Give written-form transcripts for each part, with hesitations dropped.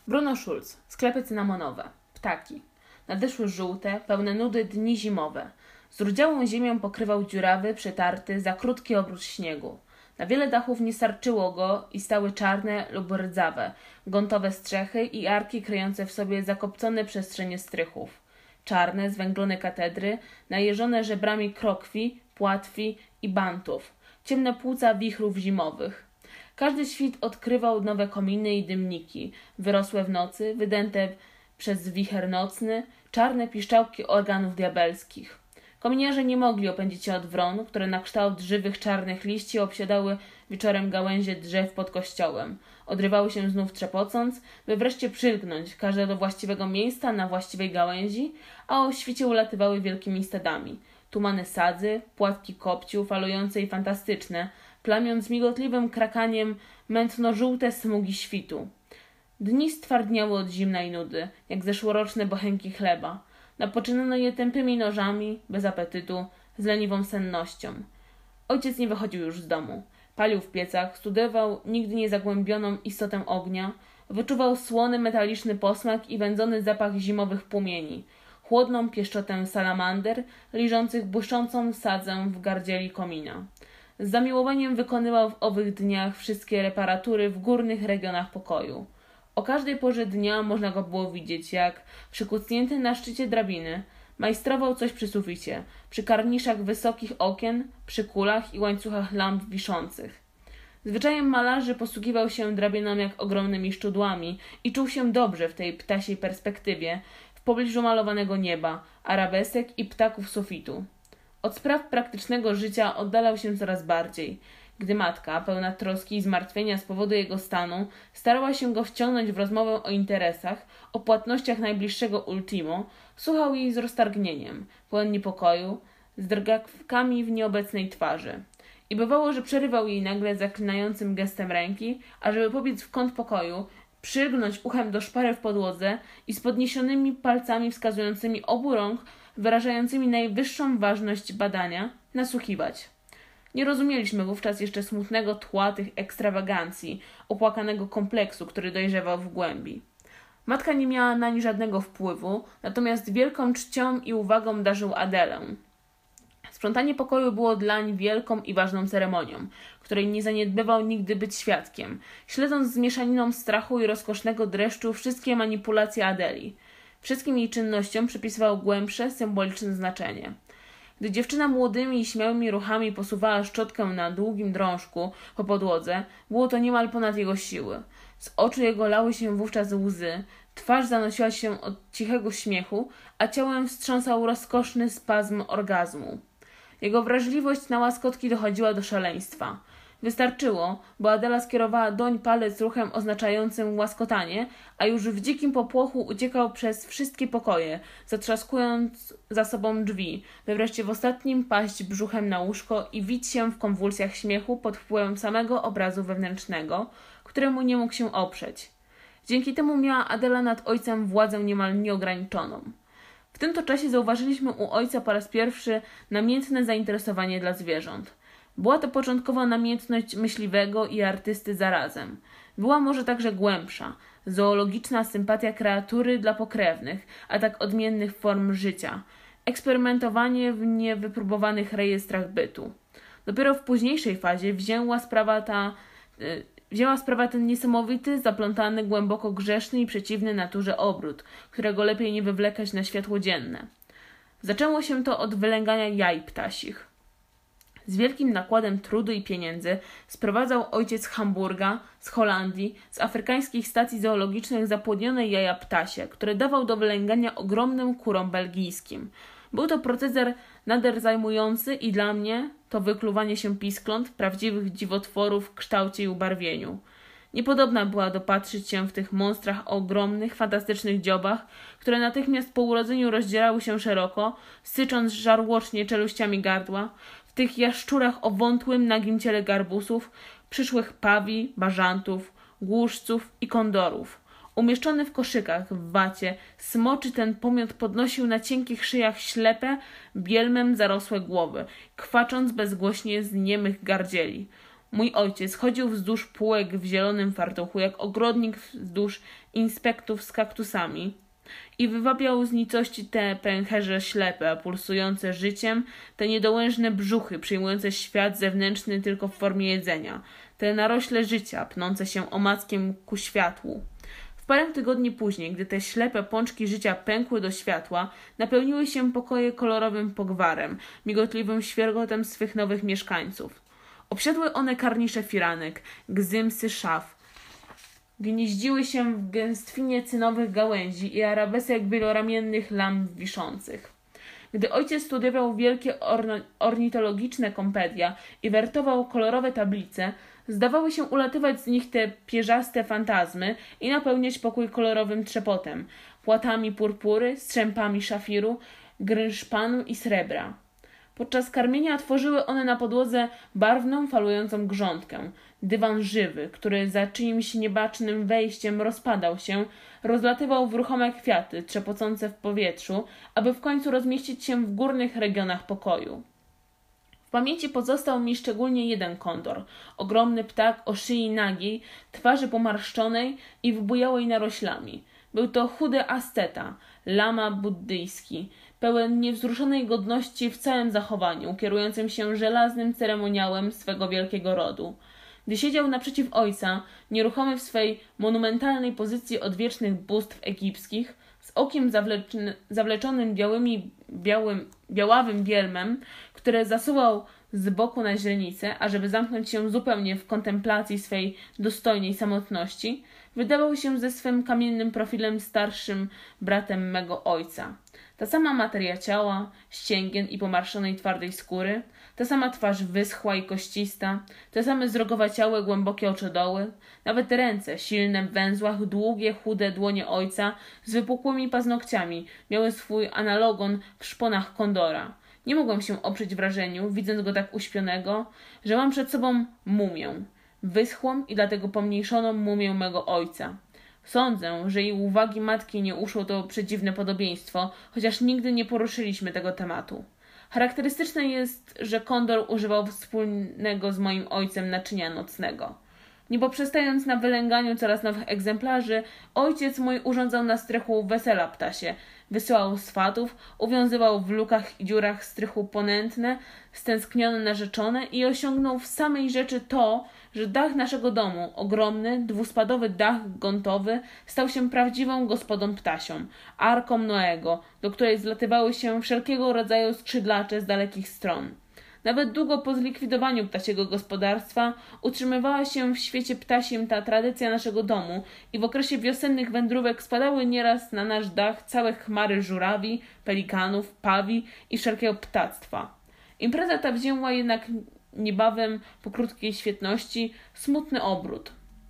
Bruno Schulz. Sklepy cynamonowe. Ptaki. Nadeszły żółte, pełne nudy dni zimowe. Zrudziałą ziemią pokrywał dziurawy, przetarty, za krótki obrót śniegu. Na wiele dachów nie starczyło go i stały czarne lub rdzawe, gontowe strzechy i arki kryjące w sobie zakopcone przestrzenie strychów. Czarne, zwęglone katedry, najeżone żebrami krokwi, płatwi i bantów. Ciemne płuca wichrów zimowych. Każdy świt odkrywał nowe kominy i dymniki, wyrosłe w nocy, wydęte przez wicher nocny, czarne piszczałki organów diabelskich. Kominiarze nie mogli opędzić się od wron, które na kształt żywych czarnych liści obsiadały wieczorem gałęzie drzew pod kościołem. Odrywały się znów trzepocąc, by wreszcie przylgnąć, każde do właściwego miejsca na właściwej gałęzi, a o świcie ulatywały wielkimi stadami. Tumane sadzy, płatki kopciu, falujące i fantastyczne, plamiąc migotliwym krakaniem mętno-żółte smugi świtu. Dni stwardniały od zimna i nudy, jak zeszłoroczne bochenki chleba. Napoczynano je tępymi nożami, bez apetytu, z leniwą sennością. Ojciec nie wychodził już z domu. Palił w piecach, studiował nigdy niezagłębioną istotę ognia, wyczuwał słony metaliczny posmak i wędzony zapach zimowych płomieni, chłodną pieszczotę salamander, liżących błyszczącą sadzę w gardzieli komina. Z zamiłowaniem wykonywał w owych dniach wszystkie reparatury w górnych regionach pokoju. O każdej porze dnia można go było widzieć, jak, przykucnięty na szczycie drabiny, majstrował coś przy suficie, przy karniszach wysokich okien, przy kulach i łańcuchach lamp wiszących. Zwyczajem malarzy posługiwał się drabiną jak ogromnymi szczudłami i czuł się dobrze w tej ptasiej perspektywie, w pobliżu malowanego nieba, arabesek i ptaków sufitu. Od spraw praktycznego życia oddalał się coraz bardziej. Gdy matka, pełna troski i zmartwienia z powodu jego stanu, starała się go wciągnąć w rozmowę o interesach, o płatnościach najbliższego ultimo, słuchał jej z roztargnieniem, pełen niepokoju, z drgawkami w nieobecnej twarzy. I bywało, że przerywał jej nagle zaklinającym gestem ręki, ażeby pobiec w kąt pokoju, przylgnąć uchem do szpary w podłodze i z podniesionymi palcami wskazującymi obu rąk, wyrażającymi najwyższą ważność badania, nasłuchiwać. Nie rozumieliśmy wówczas jeszcze smutnego tła tych ekstrawagancji, opłakanego kompleksu, który dojrzewał w głębi. Matka nie miała nań żadnego wpływu, natomiast wielką czcią i uwagą darzył Adelę. Sprzątanie pokoju było dlań wielką i ważną ceremonią, której nie zaniedbywał nigdy być świadkiem, śledząc z mieszaniną strachu i rozkosznego dreszczu wszystkie manipulacje Adeli. Wszystkim jej czynnościom przypisywał głębsze, symboliczne znaczenie. Gdy dziewczyna młodymi i śmiałymi ruchami posuwała szczotkę na długim drążku po podłodze, było to niemal ponad jego siły. Z oczu jego lały się wówczas łzy, twarz zanosiła się od cichego śmiechu, a ciałem wstrząsał rozkoszny spazm orgazmu. Jego wrażliwość na łaskotki dochodziła do szaleństwa. Wystarczyło, bo Adela skierowała doń palec ruchem oznaczającym łaskotanie, a już w dzikim popłochu uciekał przez wszystkie pokoje, zatrzaskując za sobą drzwi, by wreszcie w ostatnim paść brzuchem na łóżko i wić się w konwulsjach śmiechu pod wpływem samego obrazu wewnętrznego, któremu nie mógł się oprzeć. Dzięki temu miała Adela nad ojcem władzę niemal nieograniczoną. W tym to czasie zauważyliśmy u ojca po raz pierwszy namiętne zainteresowanie dla zwierząt. Była to początkowa namiętność myśliwego i artysty zarazem. Była może także głębsza, zoologiczna sympatia kreatury dla pokrewnych, a tak odmiennych form życia, eksperymentowanie w niewypróbowanych rejestrach bytu. Dopiero w późniejszej fazie wzięła sprawa ten niesamowity, zaplątany, głęboko grzeszny i przeciwny naturze obrót, którego lepiej nie wywlekać na światło dzienne. Zaczęło się to od wylęgania jaj ptasich. Z wielkim nakładem trudu i pieniędzy sprowadzał ojciec z Hamburga, z Holandii, z afrykańskich stacji zoologicznych zapłodnione jaja ptasie, które dawał do wylęgania ogromnym kurom belgijskim. Był to proceder nader zajmujący i dla mnie to wykluwanie się piskląt, prawdziwych dziwotworów w kształcie i ubarwieniu. Niepodobna była dopatrzyć się w tych monstrach o ogromnych, fantastycznych dziobach, które natychmiast po urodzeniu rozdzierały się szeroko, sycząc żarłocznie czeluściami gardła, w tych jaszczurach o wątłym, nagim ciele garbusów, przyszłych pawi, bażantów, głuszców i kondorów. Umieszczony w koszykach, w wacie, smoczy ten pomiot podnosił na cienkich szyjach ślepe, bielmem zarosłe głowy, kwacząc bezgłośnie z niemych gardzieli. Mój ojciec chodził wzdłuż półek w zielonym fartuchu, jak ogrodnik wzdłuż inspektów z kaktusami i wywabiał z nicości te pęcherze ślepe, pulsujące życiem, te niedołężne brzuchy, przyjmujące świat zewnętrzny tylko w formie jedzenia, te narośle życia, pnące się omackiem ku światłu. W parę tygodni później, gdy te ślepe pączki życia pękły do światła, napełniły się pokoje kolorowym pogwarem, migotliwym świergotem swych nowych mieszkańców. Obsiadły one karnisze firanek, gzymsy szaf, gnieździły się w gęstwinie cynowych gałęzi i arabesek wieloramiennych lamp wiszących. Gdy ojciec studiował wielkie ornitologiczne kompedia i wertował kolorowe tablice, zdawały się ulatywać z nich te pierzaste fantazmy i napełniać pokój kolorowym trzepotem, płatami purpury, strzępami szafiru, grynszpanu i srebra. Podczas karmienia tworzyły one na podłodze barwną, falującą grządkę, dywan żywy, który za czyimś niebacznym wejściem rozpadał się, rozlatywał w ruchome kwiaty trzepocące w powietrzu, aby w końcu rozmieścić się w górnych regionach pokoju. W pamięci pozostał mi szczególnie jeden kondor, ogromny ptak o szyi nagiej, twarzy pomarszczonej i wybujałej naroślami. Był to chudy asceta, lama buddyjski, pełen niewzruszonej godności w całym zachowaniu, kierującym się żelaznym ceremoniałem swego wielkiego rodu. Gdy siedział naprzeciw ojca, nieruchomy w swej monumentalnej pozycji odwiecznych bóstw egipskich, z okiem zawleczonym białawym bielmem, które zasuwał z boku na źrenicę, ażeby zamknąć się zupełnie w kontemplacji swej dostojnej samotności, wydawał się ze swym kamiennym profilem starszym bratem mego ojca. Ta sama materia ciała, ścięgien i pomarszonej twardej skóry, ta sama twarz wyschła i koścista, te same zrogowaciałe, głębokie oczodoły, nawet ręce, silne w węzłach, długie, chude dłonie ojca z wypukłymi paznokciami miały swój analogon w szponach kondora. Nie mogłem się oprzeć wrażeniu, widząc go tak uśpionego, że mam przed sobą mumię, wyschłą i dlatego pomniejszoną mumię mego ojca. Sądzę, że jej uwagi matki nie uszło to przedziwne podobieństwo, chociaż nigdy nie poruszyliśmy tego tematu. Charakterystyczne jest, że kondor używał wspólnego z moim ojcem naczynia nocnego. Nie poprzestając na wylęganiu coraz nowych egzemplarzy, ojciec mój urządzał na strychu wesela ptasie, wysyłał swatów, uwiązywał w lukach i dziurach strychu ponętne, stęsknione narzeczone i osiągnął w samej rzeczy to, że dach naszego domu, ogromny, dwuspadowy dach gontowy, stał się prawdziwą gospodą ptasią, arką Noego, do której zlatywały się wszelkiego rodzaju skrzydlacze z dalekich stron. Nawet długo po zlikwidowaniu ptasiego gospodarstwa utrzymywała się w świecie ptasim ta tradycja naszego domu i w okresie wiosennych wędrówek spadały nieraz na nasz dach całe chmary żurawi, pelikanów, pawi i wszelkiego ptactwa. Impreza ta wzięła jednak niebawem po krótkiej świetności smutny obrót.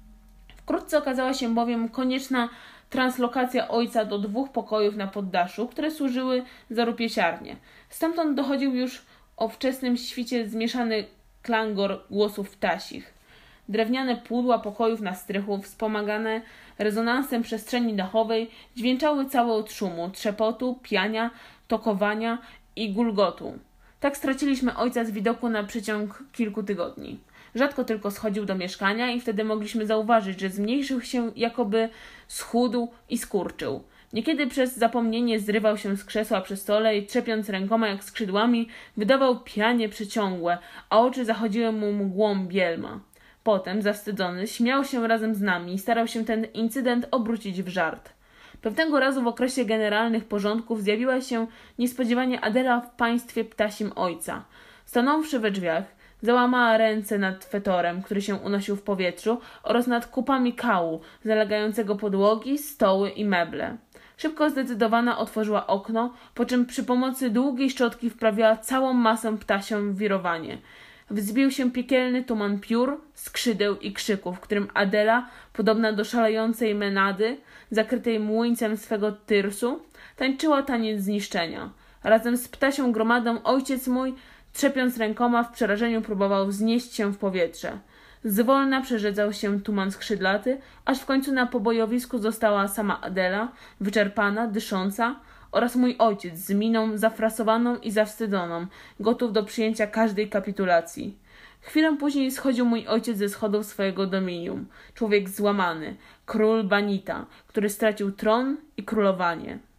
Wkrótce okazała się bowiem konieczna translokacja ojca do 2 pokojów na poddaszu, które służyły za rupieciarnię. Stamtąd dochodził już o wczesnym świcie zmieszany klangor głosów ptasich. Drewniane pudła pokojów na strychu, wspomagane rezonansem przestrzeni dachowej, dźwięczały całe od szumu, trzepotu, piania, tokowania i gulgotu. Tak straciliśmy ojca z widoku na przeciąg kilku tygodni. Rzadko tylko schodził do mieszkania i wtedy mogliśmy zauważyć, że zmniejszył się, jakoby schudł i skurczył. Niekiedy przez zapomnienie zrywał się z krzesła przy stole i trzepiąc rękoma jak skrzydłami, wydawał pianie przeciągłe, a oczy zachodziły mu mgłą bielma. Potem, zawstydzony, śmiał się razem z nami i starał się ten incydent obrócić w żart. Pewnego razu w okresie generalnych porządków zjawiła się niespodziewanie Adela w państwie ptasim ojca. Stanąwszy we drzwiach, załamała ręce nad fetorem, który się unosił w powietrzu, oraz nad kupami kału, zalegającego podłogi, stoły i meble. Szybko zdecydowana otworzyła okno, po czym przy pomocy długiej szczotki wprawiła całą masę ptasią w wirowanie. Wzbił się piekielny tuman piór, skrzydeł i krzyków, w którym Adela, podobna do szalejącej Menady, zakrytej młyńcem swego tyrsu, tańczyła taniec zniszczenia. Razem z ptasią gromadą ojciec mój, trzepiąc rękoma, w przerażeniu próbował wznieść się w powietrze. Zwolna przerzedzał się tuman skrzydlaty, aż w końcu na pobojowisku została sama Adela, wyczerpana, dysząca, oraz mój ojciec z miną zafrasowaną i zawstydzoną, gotów do przyjęcia każdej kapitulacji. Chwilę później schodził mój ojciec ze schodów swojego dominium. Człowiek złamany, król Banita, który stracił tron i królowanie.